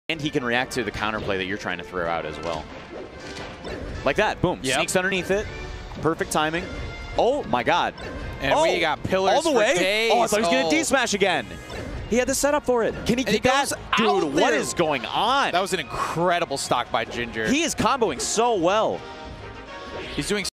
And he can react to the counterplay that you're trying to throw out as well. Like that, boom. Yep. Sneaks underneath it. Perfect timing. Oh my God. And we got pillars all the way. for days. Oh, I thought he was going to D-smash again. He had the setup for it. Can he get that? Dude, what is going on? That was an incredible stock by Ginger. He is comboing so well. He's doing